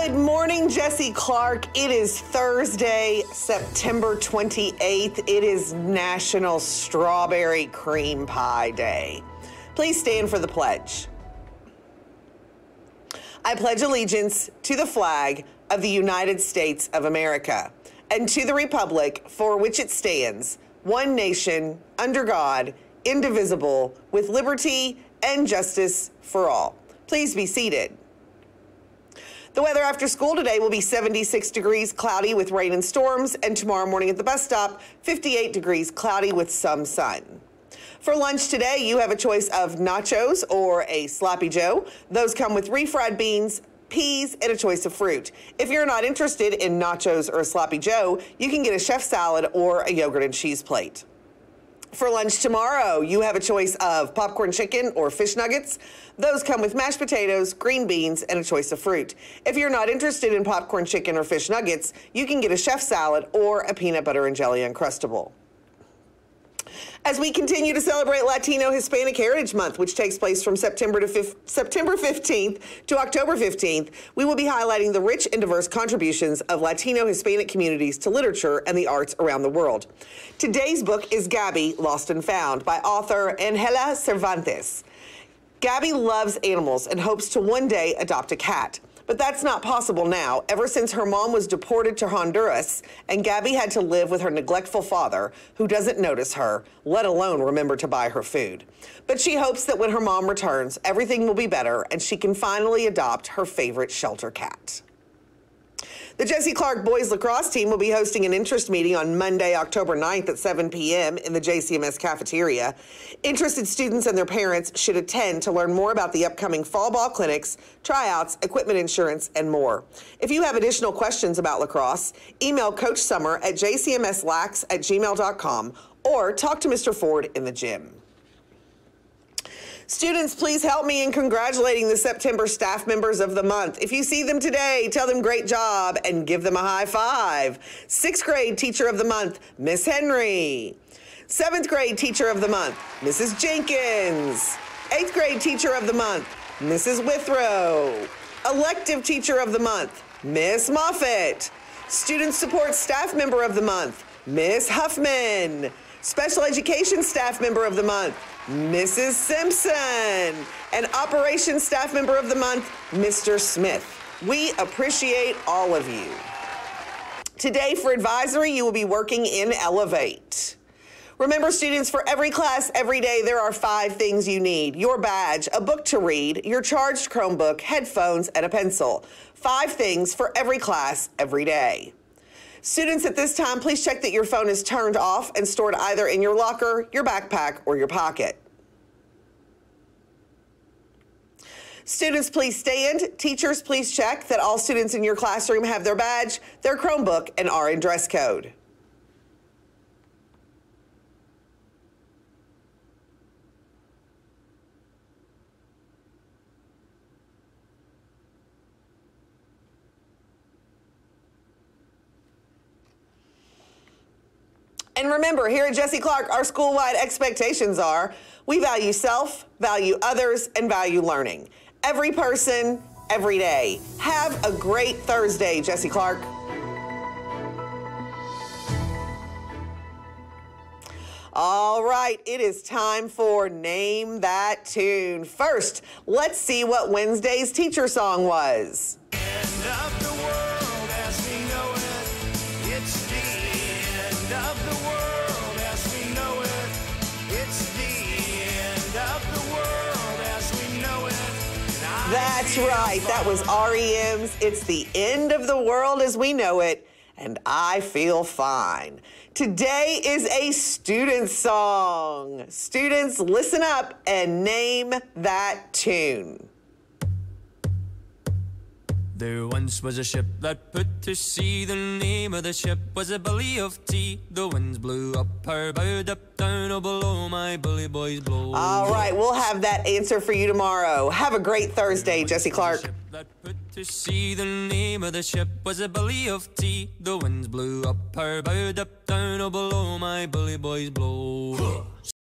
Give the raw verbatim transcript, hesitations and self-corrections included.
Good morning, Jesse Clark. It is Thursday, September twenty-eighth. It is National Strawberry Cream Pie Day. Please stand for the pledge. I pledge allegiance to the flag of the United States of America and to the republic for which it stands, one nation, under God, indivisible, with liberty and justice for all. Please be seated. The weather after school today will be seventy-six degrees, cloudy with rain and storms, and tomorrow morning at the bus stop, fifty-eight degrees, cloudy with some sun. For lunch today, you have a choice of nachos or a Sloppy Joe. Those come with refried beans, peas, and a choice of fruit. If you're not interested in nachos or a Sloppy Joe, you can get a chef salad or a yogurt and cheese plate. For lunch tomorrow, you have a choice of popcorn chicken or fish nuggets. Those come with mashed potatoes, green beans, and a choice of fruit. If you're not interested in popcorn chicken or fish nuggets, you can get a chef salad or a peanut butter and jelly Uncrustable. As we continue to celebrate Latino Hispanic Heritage Month, which takes place from September to September fifteenth to October fifteenth, we will be highlighting the rich and diverse contributions of Latino Hispanic communities to literature and the arts around the world. Today's book is Gabby, Lost and Found, by author Angela Cervantes. Gabby loves animals and hopes to one day adopt a cat. But that's not possible now, ever since her mom was deported to Honduras and Gabby had to live with her neglectful father, who doesn't notice her, let alone remember to buy her food. But she hopes that when her mom returns, everything will be better and she can finally adopt her favorite shelter cat. The Jesse Clark boys lacrosse team will be hosting an interest meeting on Monday, October ninth at seven p m in the J C M S cafeteria. Interested students and their parents should attend to learn more about the upcoming fall ball clinics, tryouts, equipment insurance, and more. If you have additional questions about lacrosse, email Coach Summer at j c m s lax at gmail dot com or talk to Mister Ford in the gym. Students, please help me in congratulating the September staff members of the month. If you see them today, tell them great job and give them a high five. Sixth grade teacher of the month, Miss Henry. Seventh grade teacher of the month, Missus Jenkins. Eighth grade teacher of the month, Missus Withrow. Elective teacher of the month, Miss Moffitt. Student support staff member of the month, Miss Huffman. Special education staff member of the month, Missus Simpson. And operations staff member of the month, Mister Smith. We appreciate all of you. Today for advisory, you will be working in Elevate. Remember, students, for every class, every day, there are five things you need. Your badge, a book to read, your charged Chromebook, headphones, and a pencil. Five things for every class, every day. Students, at this time, please check that your phone is turned off and stored either in your locker, your backpack, or your pocket. Students, please stand. Teachers, please check that all students in your classroom have their badge, their Chromebook, and are in dress code. And remember, here at Jesse Clark, our school-wide expectations are we value self, value others, and value learning. Every person, every day. Have a great Thursday, Jesse Clark. All right, it is time for Name That Tune. First, let's see what Wednesday's teacher song was. End of the world as we know it. It's the end of the world as we know it. It's the end of the world as we know it. That's right. That was R E M's It's the End of the World as We Know It, and I Feel Fine. Today is a student song. Students, listen up and name that tune. There once was a ship that put to sea. The name of the ship was a Billy of Tea. The winds blew up her bow, up down, oh below my bully boys blow. All right, we'll have that answer for you tomorrow. Have a great Thursday, Jesse Clark. Ship that put to sea. The name of the ship was a Billy of Tea. The winds blew up her bow, up down, oh below my bully boys blow.